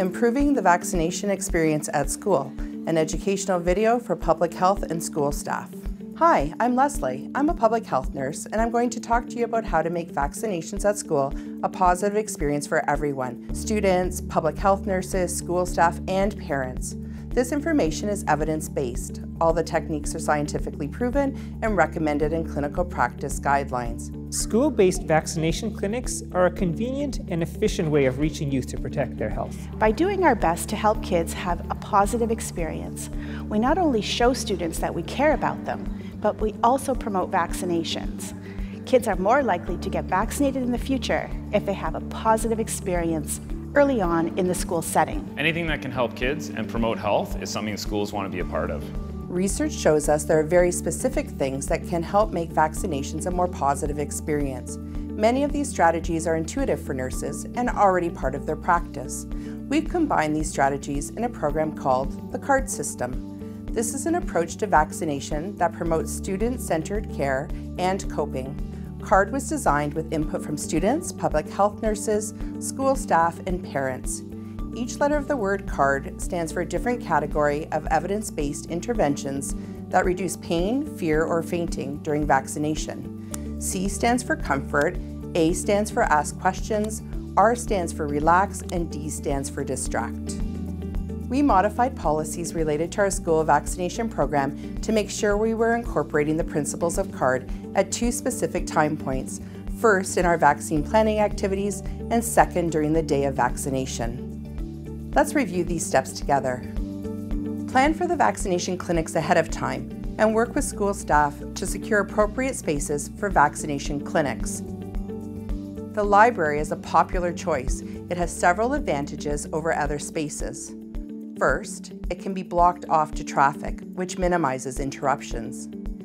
Improving the Vaccination Experience at School, an educational video for public health and school staff. Hi, I'm Leslie. I'm a public health nurse, and I'm going to talk to you about how to make vaccinations at school a positive experience for everyone: students, public health nurses, school staff, and parents. This information is evidence-based. All the techniques are scientifically proven and recommended in clinical practice guidelines. School-based vaccination clinics are a convenient and efficient way of reaching youth to protect their health. By doing our best to help kids have a positive experience, we not only show students that we care about them, but we also promote vaccinations. Kids are more likely to get vaccinated in the future if they have a positive experience early on in the school setting. Anything that can help kids and promote health is something schools want to be a part of. Research shows us there are very specific things that can help make vaccinations a more positive experience. Many of these strategies are intuitive for nurses and already part of their practice. We've combined these strategies in a program called the CARD system. This is an approach to vaccination that promotes student-centered care and coping. CARD was designed with input from students, public health nurses, school staff, and parents. Each letter of the word CARD stands for a different category of evidence-based interventions that reduce pain, fear, or fainting during vaccination. C stands for comfort, A stands for ask questions, R stands for relax, and D stands for distract. We modified policies related to our school vaccination program to make sure we were incorporating the principles of CARD at two specific time points: first in our vaccine planning activities, and second during the day of vaccination. Let's review these steps together. Plan for the vaccination clinics ahead of time and work with school staff to secure appropriate spaces for vaccination clinics. The library is a popular choice. It has several advantages over other spaces. First, it can be blocked off to traffic, which minimizes interruptions.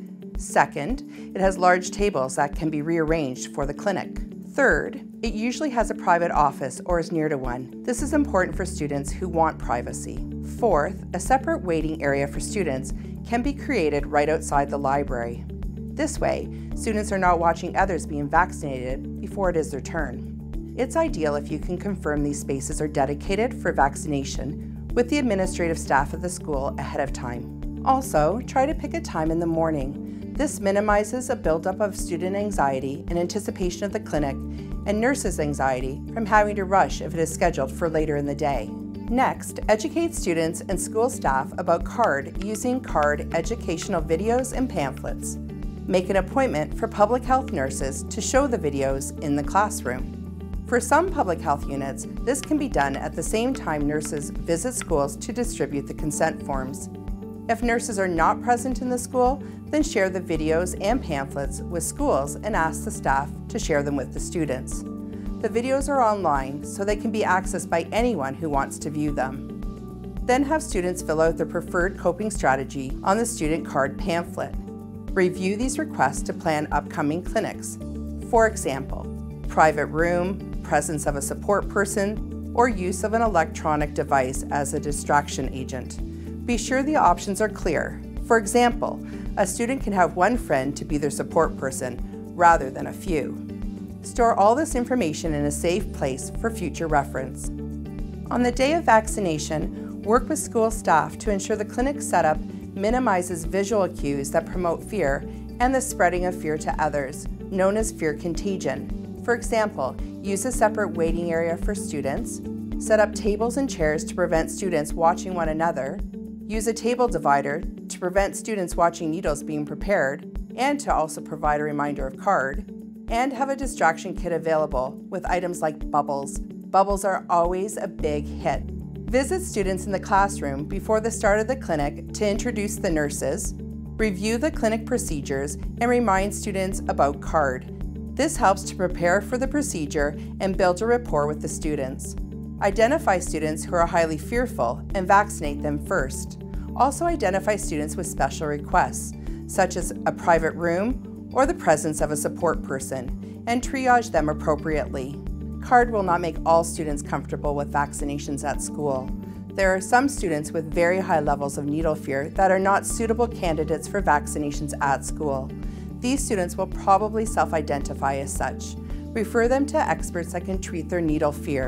Second, it has large tables that can be rearranged for the clinic. Third, it usually has a private office or is near to one. This is important for students who want privacy. Fourth, a separate waiting area for students can be created right outside the library. This way, students are not watching others being vaccinated before it is their turn. It's ideal if you can confirm these spaces are dedicated for vaccination with the administrative staff of the school ahead of time. Also, try to pick a time in the morning. This minimizes a buildup of student anxiety in anticipation of the clinic and nurses' anxiety from having to rush if it is scheduled for later in the day. Next, educate students and school staff about CARD using CARD educational videos and pamphlets. Make an appointment for public health nurses to show the videos in the classroom. For some public health units, this can be done at the same time nurses visit schools to distribute the consent forms. If nurses are not present in the school, then share the videos and pamphlets with schools and ask the staff to share them with the students. The videos are online, so they can be accessed by anyone who wants to view them. Then have students fill out their preferred coping strategy on the student CARD pamphlet. Review these requests to plan upcoming clinics. For example, private room, presence of a support person, or use of an electronic device as a distraction agent. Be sure the options are clear. For example, a student can have one friend to be their support person rather than a few. Store all this information in a safe place for future reference. On the day of vaccination, work with school staff to ensure the clinic setup minimizes visual cues that promote fear and the spreading of fear to others, known as fear contagion. For example, use a separate waiting area for students, set up tables and chairs to prevent students watching one another, use a table divider to prevent students watching needles being prepared and to also provide a reminder of CARD, and have a distraction kit available with items like bubbles. Bubbles are always a big hit. Visit students in the classroom before the start of the clinic to introduce the nurses, review the clinic procedures, and remind students about CARD. This helps to prepare for the procedure and build a rapport with the students. Identify students who are highly fearful and vaccinate them first. Also identify students with special requests, such as a private room or the presence of a support person, and triage them appropriately. CARD will not make all students comfortable with vaccinations at school. There are some students with very high levels of needle fear that are not suitable candidates for vaccinations at school. These students will probably self-identify as such. Refer them to experts that can treat their needle fear.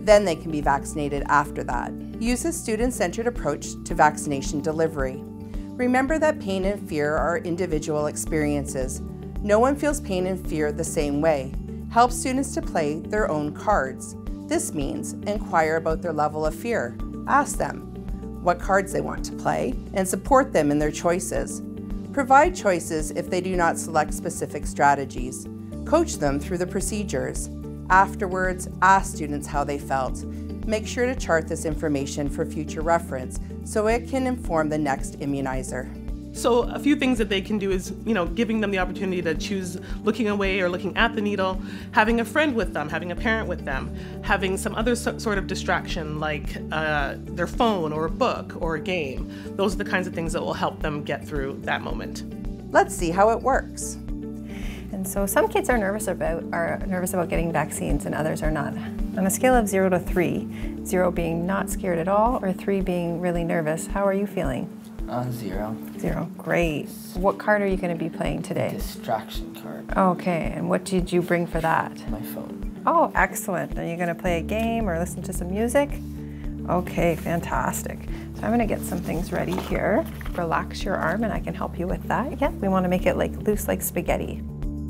Then they can be vaccinated after that. Use a student-centered approach to vaccination delivery. Remember that pain and fear are individual experiences. No one feels pain and fear the same way. Help students to play their own cards. This means inquire about their level of fear. Ask them what cards they want to play and support them in their choices. Provide choices if they do not select specific strategies. Coach them through the procedures. Afterwards, ask students how they felt. Make sure to chart this information for future reference so it can inform the next immunizer. So a few things that they can do is, giving them the opportunity to choose looking away or looking at the needle, having a friend with them, having a parent with them, having some other sort of distraction like their phone or a book or a game. Those are the kinds of things that will help them get through that moment. Let's see how it works. And so some kids are nervous about getting vaccines and others are not. On a scale of 0 to 3, 0 being not scared at all or 3 being really nervous, how are you feeling? 0. 0, great. What card are you going to be playing today? Distraction card. Okay, and what did you bring for that? My phone. Oh, excellent. Are you going to play a game or listen to some music? Okay, fantastic. So I'm going to get some things ready here. Relax your arm and I can help you with that. Yeah, we want to make it loose like spaghetti.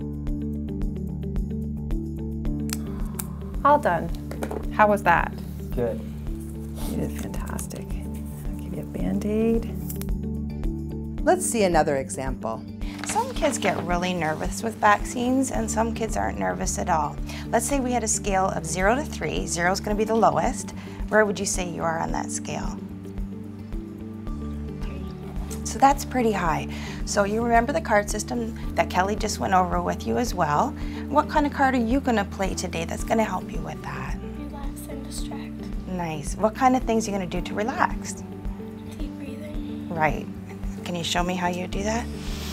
All done. How was that? Good. You did fantastic. I'll give you a Band-Aid. Let's see another example. Some kids get really nervous with vaccines and some kids aren't nervous at all. Let's say we had a scale of 0 to 3. 0 is going to be the lowest. Where would you say you are on that scale? 3. So that's pretty high. So you remember the card system that Kelly just went over with you as well. What kind of card are you going to play today that's going to help you with that? Relax and distract. Nice. What kind of things are you going to do to relax? Deep breathing. Right. Can you show me how you do that?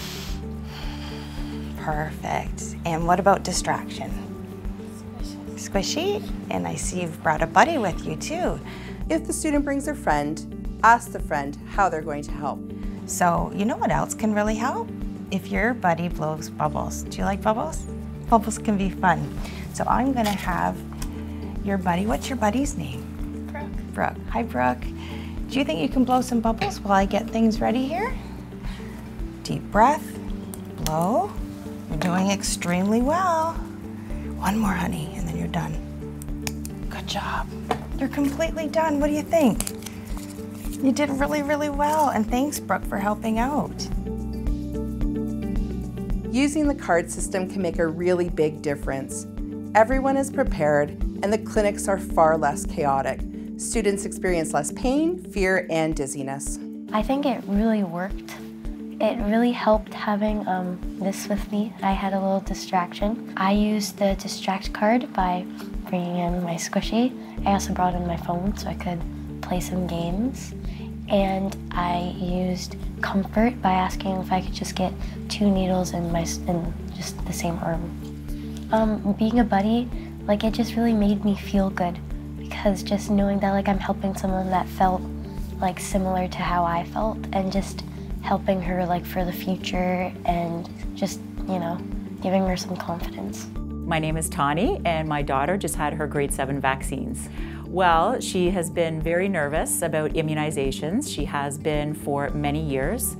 Perfect. And what about distraction? Squishy. And I see you've brought a buddy with you too. If the student brings a friend, ask the friend how they're going to help. So you know what else can really help? If your buddy blows bubbles. Do you like bubbles? Bubbles can be fun. So I'm gonna have your buddy, what's your buddy's name? Brooke. Brooke. Hi, Brooke. Do you think you can blow some bubbles while I get things ready here? Deep breath, blow. You're doing extremely well. One more, honey, and then you're done. Good job. You're completely done. What do you think? You did really, really well, and thanks, Brooke, for helping out. Using the card system can make a really big difference. Everyone is prepared, and the clinics are far less chaotic. Students experience less pain, fear, and dizziness. I think it really worked. It really helped having this with me. I had a little distraction. I used the distract card by bringing in my squishy. I also brought in my phone so I could play some games. And I used comfort by asking if I could just get 2 needles in just the same arm. Being a buddy, it just really made me feel good. Because just knowing that I'm helping someone that felt similar to how I felt and just helping her for the future and just, giving her some confidence. My name is Tani and my daughter just had her grade 7 vaccines. Well, she has been very nervous about immunizations. She has been for many years.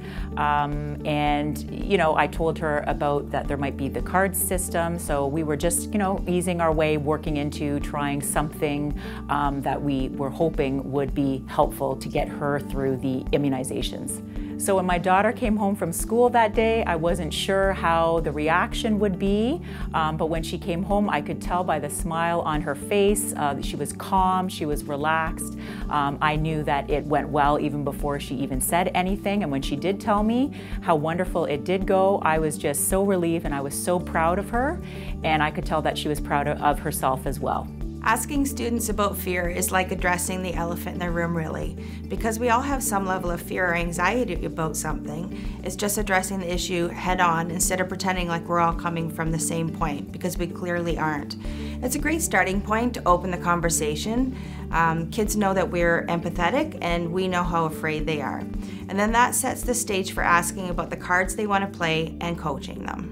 I told her about that there might be the card system. So we were just, easing our way, working into trying something that we were hoping would be helpful to get her through the immunizations. So when my daughter came home from school that day, I wasn't sure how the reaction would be, but when she came home, I could tell by the smile on her face that she was calm, she was relaxed. I knew that it went well even before she even said anything, and when she did tell me how wonderful it did go, I was just so relieved and I was so proud of her, and I could tell that she was proud of herself as well. Asking students about fear is like addressing the elephant in the room, really. Because we all have some level of fear or anxiety about something, it's just addressing the issue head on instead of pretending like we're all coming from the same point, because we clearly aren't. It's a great starting point to open the conversation. Kids know that we're empathetic and we know how afraid they are. And then that sets the stage for asking about the cards they want to play and coaching them.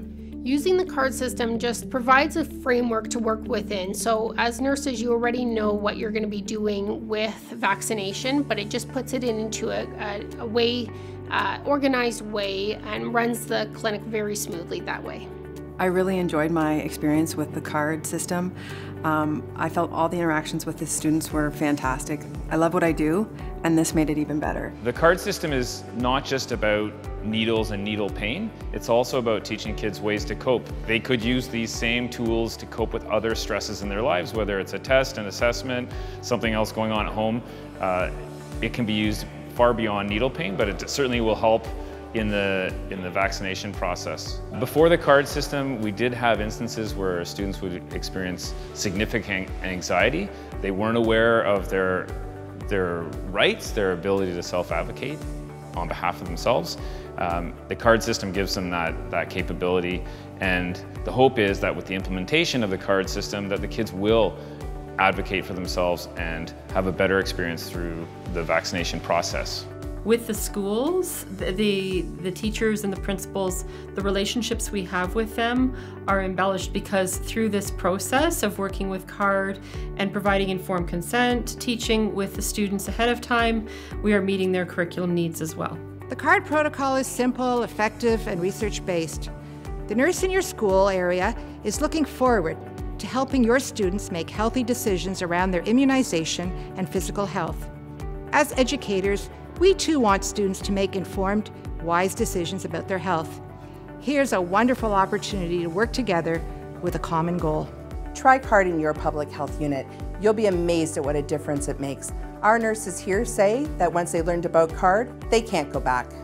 Using the card system just provides a framework to work within. So as nurses, you already know what you're going to be doing with vaccination, but it just puts it into a way, organized way, and runs the clinic very smoothly that way. I really enjoyed my experience with the card system. I felt all the interactions with the students were fantastic. I love what I do, and this made it even better. The card system is not just about needles and needle pain, it's also about teaching kids ways to cope. They could use these same tools to cope with other stresses in their lives, whether it's a test, an assessment, something else going on at home. It can be used far beyond needle pain, but it certainly will help in the vaccination process. Before the card system, we did have instances where students would experience significant anxiety. They weren't aware of their rights, their ability to self-advocate on behalf of themselves. The card system gives them that capability, and the hope is that with the implementation of the card system that the kids will advocate for themselves and have a better experience through the vaccination process. With the schools, the teachers and the principals, the relationships we have with them are embellished because through this process of working with CARD and providing informed consent, teaching with the students ahead of time, we are meeting their curriculum needs as well. The CARD protocol is simple, effective, and research-based. The nurse in your school area is looking forward to helping your students make healthy decisions around their immunization and physical health. As educators, we too want students to make informed, wise decisions about their health. Here's a wonderful opportunity to work together with a common goal. Try CARD in your public health unit. You'll be amazed at what a difference it makes. Our nurses here say that once they learned about CARD, they can't go back.